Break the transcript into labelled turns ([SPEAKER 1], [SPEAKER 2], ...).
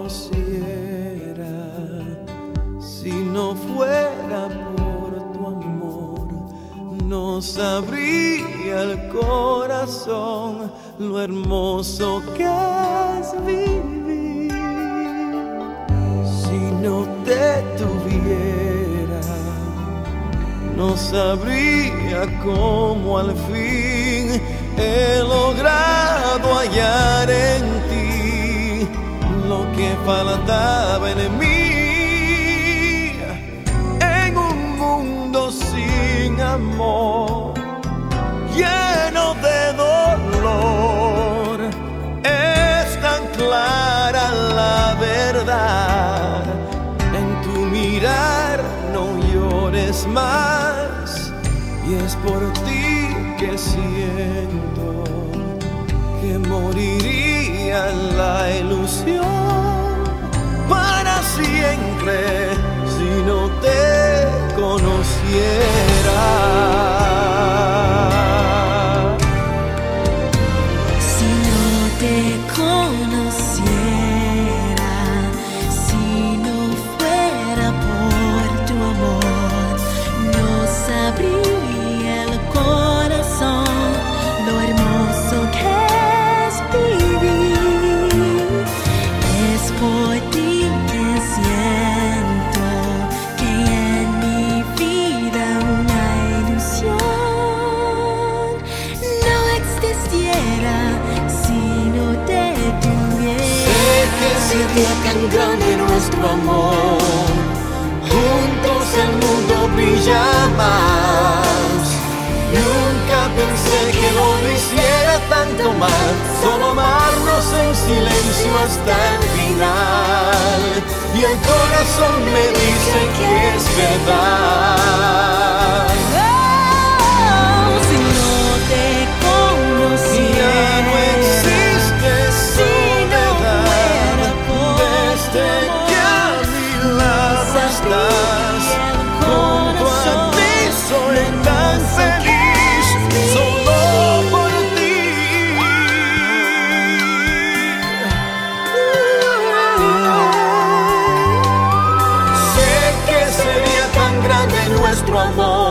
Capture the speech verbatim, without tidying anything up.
[SPEAKER 1] conociera, si no fuera por tu amor, no sabría el corazón lo hermoso que es vivir. Si no te tuviera, no sabría cómo al fin he logrado hallar en ti lo que faltaba en mí. En un mundo sin amor, lleno de dolor, es tan clara la verdad. En tu mirar no llores más, y es por ti que siento que moriría la ilusión para siempre si no te conociera.
[SPEAKER 2] Si no te conociera, si no fuera por tu amor, no sabría el corazón lo hermoso que es vivir. Es por ti que siento que en mi vida una ilusión no existiera si no te tuviera.
[SPEAKER 1] Sé que sería tan grande nuestro amor, juntos el mundo brilla más. Nunca pensé que lo hiciera tanto mal, solo amarnos en silencio hasta el final. Y el corazón me dice que es verdad.
[SPEAKER 2] Oh, si no te conociera,
[SPEAKER 1] Ya no existe soledad, desde que a mi lado estás. Junto a ti soy tan feliz, solo por ti. Sé que sería tan grande nuestro amor,